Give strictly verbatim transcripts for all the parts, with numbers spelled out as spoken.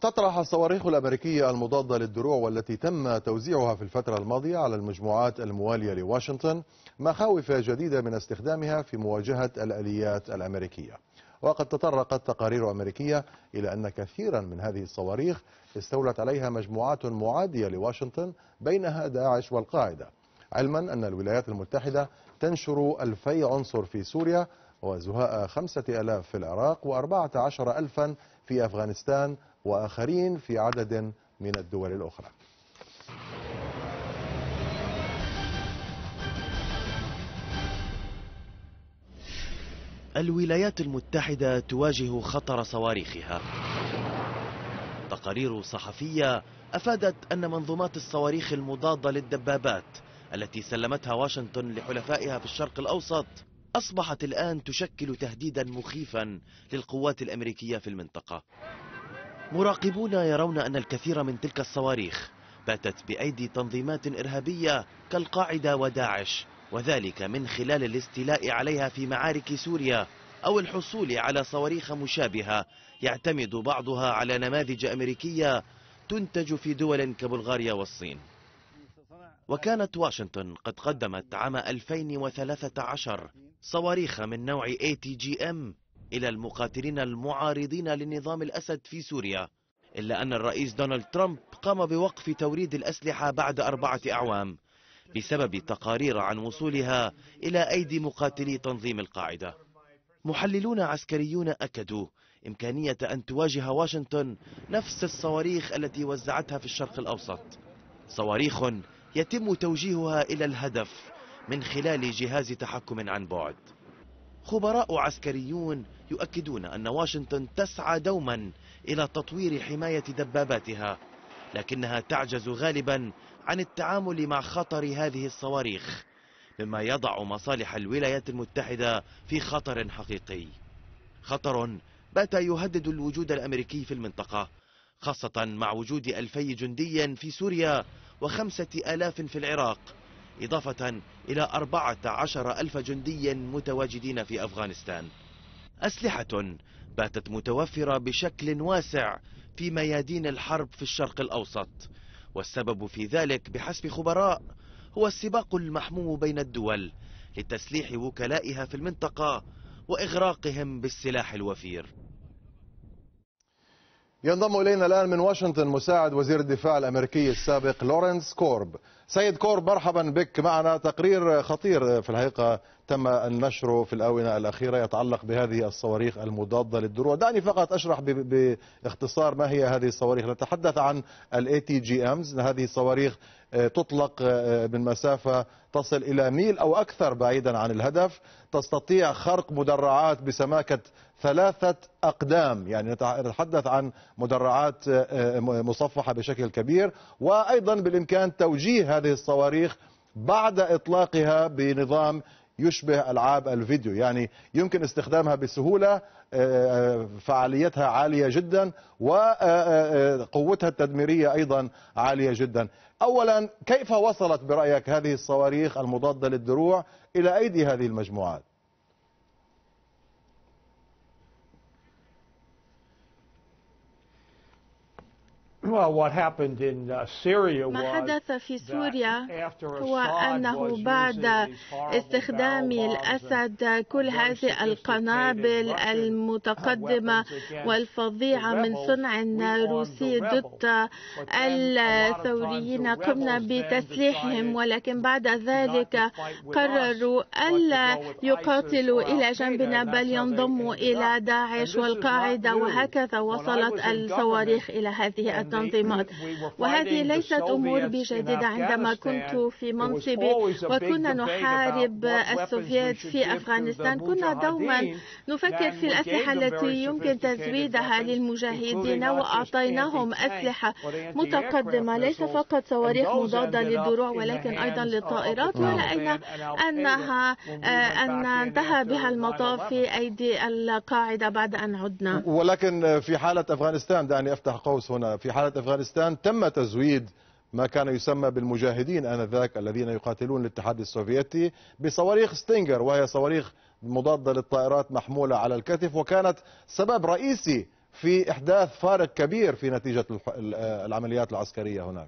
تطرح الصواريخ الأمريكية المضادة للدروع والتي تم توزيعها في الفترة الماضية على المجموعات الموالية لواشنطن مخاوف جديدة من استخدامها في مواجهة الآليات الأمريكية. وقد تطرقت تقارير أمريكية إلى أن كثيرا من هذه الصواريخ استولت عليها مجموعات معادية لواشنطن بينها داعش والقاعدة، علما أن الولايات المتحدة تنشر ألفي عنصر في سوريا وزهاء خمسة آلاف في العراق وأربعة عشر ألفا في أفغانستان وآخرين في عدد من الدول الأخرى. الولايات المتحدة تواجه خطر صواريخها. تقارير صحفية أفادت أن منظومات الصواريخ المضادة للدبابات التي سلمتها واشنطن لحلفائها في الشرق الأوسط أصبحت الآن تشكل تهديدا مخيفا للقوات الأمريكية في المنطقة. مراقبون يرون أن الكثير من تلك الصواريخ باتت بأيدي تنظيمات إرهابية كالقاعدة وداعش، وذلك من خلال الاستيلاء عليها في معارك سوريا أو الحصول على صواريخ مشابهة يعتمد بعضها على نماذج أمريكية تنتج في دول كبلغاريا والصين. وكانت واشنطن قد قدمت عام ألفين وثلاثة عشر صواريخ من نوع إيه تي جي إم إلى المقاتلين المعارضين لنظام الأسد في سوريا، إلا أن الرئيس دونالد ترامب قام بوقف توريد الأسلحة بعد أربعة أعوام بسبب تقارير عن وصولها إلى أيدي مقاتلي تنظيم القاعدة. محللون عسكريون أكدوا إمكانية أن تواجه واشنطن نفس الصواريخ التي وزعتها في الشرق الأوسط، صواريخ يتم توجيهها إلى الهدف من خلال جهاز تحكم عن بعد. خبراء عسكريون يؤكدون أن واشنطن تسعى دوما إلى تطوير حماية دباباتها، لكنها تعجز غالبا عن التعامل مع خطر هذه الصواريخ، مما يضع مصالح الولايات المتحدة في خطر حقيقي. خطر بات يهدد الوجود الأمريكي في المنطقة، خاصة مع وجود ألفي جندي في سوريا وخمسة آلاف في العراق، إضافة إلى أربعة عشر ألف جندي متواجدين في أفغانستان. أسلحة باتت متوفرة بشكل واسع في ميادين الحرب في الشرق الأوسط، والسبب في ذلك بحسب خبراء هو السباق المحموم بين الدول لتسليح وكلائها في المنطقة وإغراقهم بالسلاح الوفير. ينضم إلينا الآن من واشنطن مساعد وزير الدفاع الأمريكي السابق لورنس كورب. سيد كورب، مرحبا بك معنا. تقرير خطير في الحقيقة تم النشر في الآونة الأخيرة يتعلق بهذه الصواريخ المضادة للدروع. دعني فقط أشرح باختصار ما هي هذه الصواريخ. نتحدث عن ال إيه تي جي إمز. هذه الصواريخ تطلق من مسافة تصل إلى ميل أو أكثر بعيدا عن الهدف، تستطيع خرق مدرعات بسماكة ثلاثة أقدام، يعني نتحدث عن مدرعات مصفحة بشكل كبير، وأيضا بالإمكان توجيه هذه الصواريخ بعد إطلاقها بنظام يشبه ألعاب الفيديو، يعني يمكن استخدامها بسهولة، فعاليتها عالية جدا وقوتها التدميرية أيضا عالية جدا. أولا، كيف وصلت برأيك هذه الصواريخ المضادة للدروع إلى أيدي هذه المجموعات؟ ما حدث في سوريا هو أنه بعد استخدام الأسد كل هذه القنابل المتقدمة والفظيعة من صنع روسي ضد الثوريين قمنا بتسليحهم، ولكن بعد ذلك قرروا ألا يقاتلوا إلى جنبنا بل ينضموا إلى داعش والقاعدة، وهكذا وصلت الصواريخ إلى هذه التنظيمات. وهذه ليست أمور بجديدة. عندما كنت في منصبي وكنا نحارب السوفييت في أفغانستان كنا دوما نفكر في الأسلحة التي يمكن تزويدها للمجاهدين، وأعطيناهم أسلحة متقدمة ليس فقط صواريخ مضادة للدروع ولكن أيضا للطائرات، ورأينا أنها أن انتهى بها المطاف في أيدي القاعدة بعد أن عدنا. ولكن في حالة أفغانستان، دعني أفتح قوس هنا، في حالة أفغانستان تم تزويد ما كان يسمى بالمجاهدين آنذاك الذين يقاتلون الاتحاد السوفيتي بصواريخ ستينجر، وهي صواريخ مضادة للطائرات محمولة على الكتف، وكانت سبب رئيسي في إحداث فارق كبير في نتيجة العمليات العسكرية هناك.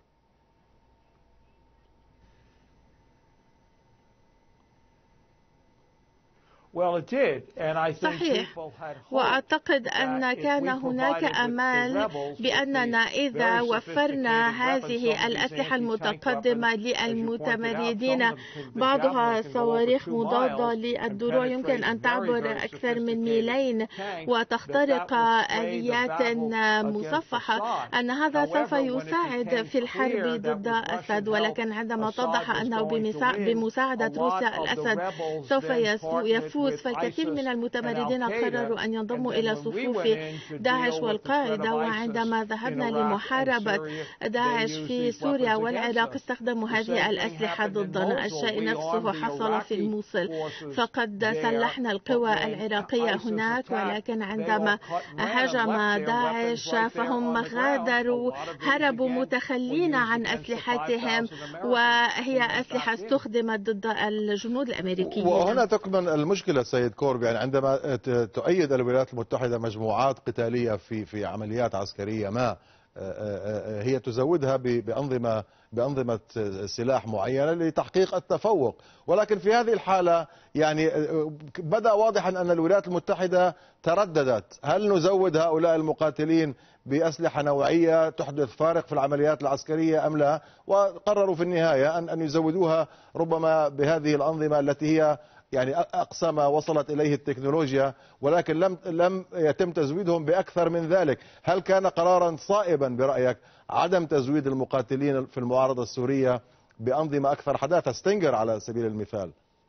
صحيح، وأعتقد أن كان هناك أمال بأننا إذا وفرنا هذه الأسلحة المتقدمة للمتمردين، بعضها صواريخ مضادة للدروع يمكن أن تعبر أكثر من ميلين وتخترق آليات مصفحة، أن هذا سوف يساعد في الحرب ضد أسد. ولكن عندما اتضح أنه بمساعدة روسيا الأسد سوف يفوز، فالكثير من المتمردين قرروا أن ينضموا إلى صفوف داعش والقاعدة. وعندما ذهبنا لمحاربة داعش في سوريا والعراق استخدموا هذه الأسلحة ضدنا. الشيء نفسه حصل في الموصل، فقد سلحنا القوى العراقية هناك، ولكن عندما هجم داعش فهم غادروا، هربوا متخلين عن أسلحتهم، وهي أسلحة استخدمت ضد الجنود الأمريكيين. وهنا تكمن المشكلة سيد كورب، يعني عندما تؤيد الولايات المتحدة مجموعات قتالية في في عمليات عسكرية ما، هي تزودها بأنظمة بأنظمة سلاح معينة لتحقيق التفوق، ولكن في هذه الحالة يعني بدأ واضحا أن الولايات المتحدة ترددت، هل نزود هؤلاء المقاتلين بأسلحة نوعية تحدث فارق في العمليات العسكرية أم لا؟ وقرروا في النهاية أن أن يزودوها ربما بهذه الأنظمة التي هي يعني أقصى ما وصلت إليه التكنولوجيا، ولكن لم لم يتم تزويدهم بأكثر من ذلك. هل كان قرارا صائبا برأيك عدم تزويد المقاتلين في المعارضة السورية بأنظمة أكثر حداثة، ستينجر على سبيل المثال؟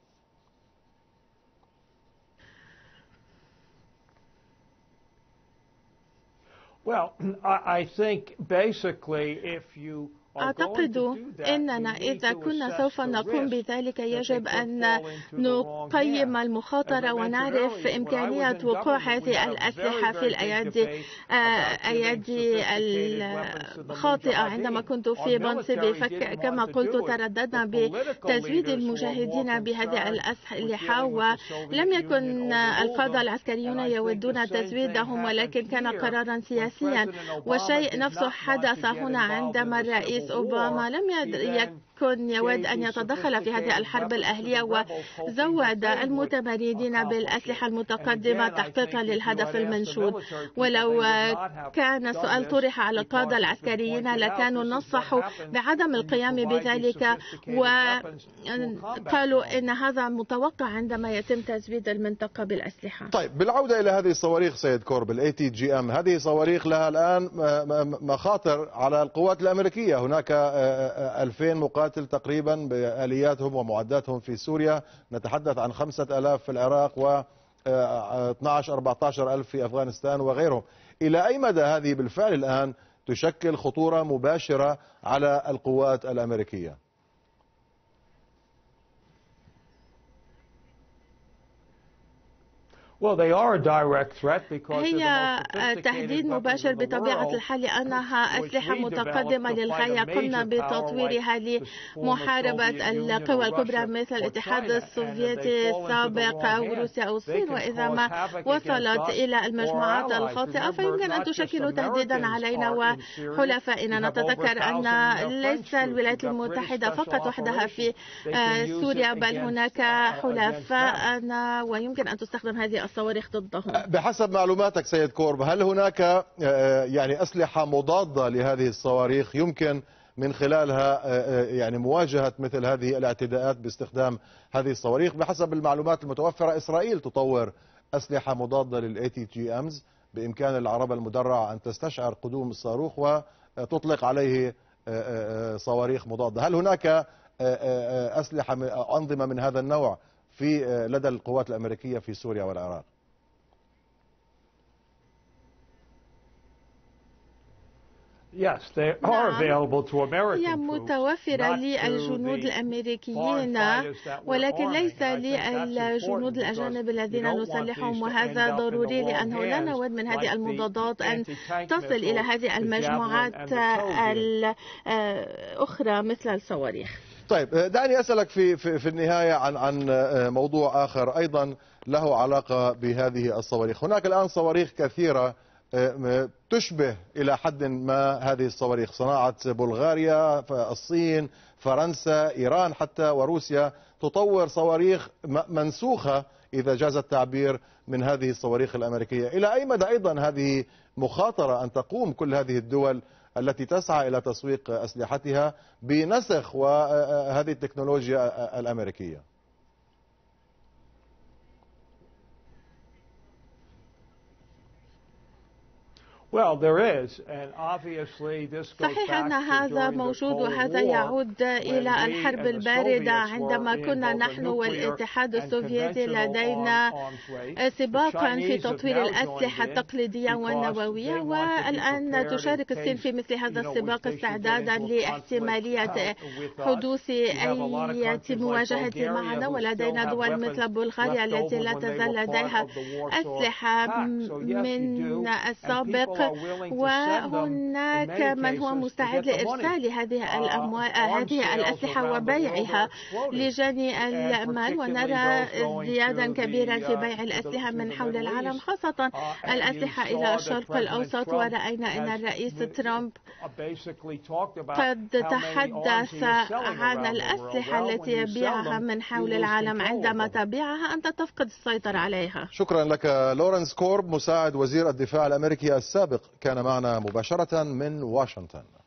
Well, I think basically if you أعتقد أننا إذا كنا سوف نقوم بذلك يجب أن نقيم المخاطرة ونعرف إمكانية وقوع هذه الأسلحة في الأيادي أيادي الخاطئة. عندما كنت في منصبي كما قلت ترددنا بتزويد المجاهدين بهذه الأسلحة، ولم يكن القادة العسكريون يودون تزويدهم، ولكن كان قرارا سياسيا. والشيء نفسه حدث هنا عندما الرئيس أوباما لم يكن يود أن يتدخل في هذه الحرب الأهلية وزود المتمردين بالأسلحة المتقدمة تحقيقا للهدف المنشود. ولو كان السؤال طرح على القادة العسكريين لكانوا نصحوا بعدم القيام بذلك، وقالوا إن هذا متوقع عندما يتم تزويد المنطقة بالأسلحة. طيب، بالعودة إلى هذه الصواريخ سيد كورب، الاي تي جي ام، هذه صواريخ لها الآن مخاطر على القوات الأمريكية. هناك ألفين مقاتل تقريبا بآلياتهم ومعداتهم في سوريا، نتحدث عن خمسة آلاف في العراق و اثني عشر أربعة عشر ألف في أفغانستان وغيرهم. إلى أي مدى هذه بالفعل الآن تشكل خطورة مباشرة على القوات الأمريكية؟ هي تهديد مباشر بطبيعة الحال لأنها أسلحة متقدمة للغاية. قمنا بتطويرها لمحاربة القوى الكبرى مثل الاتحاد السوفيتي السابق أو روسيا أو الصين، وإذا ما وصلت إلى المجموعات الخاطئة فيمكن أن تشكل تهديدا علينا وحلفائنا. نتذكر أن ليس الولايات المتحدة فقط وحدها في سوريا، بل هناك حلفاءنا ويمكن أن تستخدم هذه الصواريخ ضدهم. بحسب معلوماتك سيد كورب، هل هناك يعني أسلحة مضادة لهذه الصواريخ يمكن من خلالها يعني مواجهة مثل هذه الاعتداءات باستخدام هذه الصواريخ؟ بحسب المعلومات المتوفرة إسرائيل تطور أسلحة مضادة للإي تي جي أمز، بإمكان العربة المدرعة أن تستشعر قدوم الصاروخ وتطلق عليه صواريخ مضادة. هل هناك أسلحة أنظمة من هذا النوع في لدى القوات الأمريكية في سوريا والعراق؟ هي متوفرة للجنود الأمريكيين ولكن ليس للجنود الأجانب الذين نسلحهم، وهذا ضروري لأنه لا نود من هذه المضادات أن تصل إلى هذه المجموعات الأخرى مثل الصواريخ. طيب، دعني أسألك في في في النهاية عن عن موضوع آخر أيضا له علاقة بهذه الصواريخ. هناك الآن صواريخ كثيرة تشبه إلى حد ما هذه الصواريخ. صناعة بلغاريا، الصين، فرنسا، إيران حتى وروسيا تطور صواريخ منسوخة إذا جاز التعبير من هذه الصواريخ الأمريكية. إلى أي مدى أيضا هذه مخاطرة أن تقوم كل هذه الدول التي تسعى إلى تسويق أسلحتها بنسخ وهذه التكنولوجيا الأمريكية؟ صحيح أن هذا موجود، وهذا يعود إلى الحرب الباردة عندما كنا نحن والاتحاد السوفيتي لدينا سباقا في تطوير الأسلحة التقليدية والنووية، والآن تشارك الصين في مثل هذا السباق استعدادا لاحتمالية حدوث أي مواجهة معنا. ولدينا دول مثل بلغاريا التي لا تزال لديها أسلحة من السابق، وهناك من هو مستعد لإرسال هذه الأموال هذه الأسلحة وبيعها لجني المال، ونرى ازديادا كبيرا في بيع الأسلحة من حول العالم، خاصة الأسلحة إلى الشرق الأوسط. ورأينا أن الرئيس ترامب قد تحدث عن الأسلحة التي يبيعها من حول العالم، عندما تبيعها أنت تفقد السيطرة عليها. شكرا لك لورنس كورب، مساعد وزير الدفاع الأمريكي السابق، كان معنا مباشرة من واشنطن.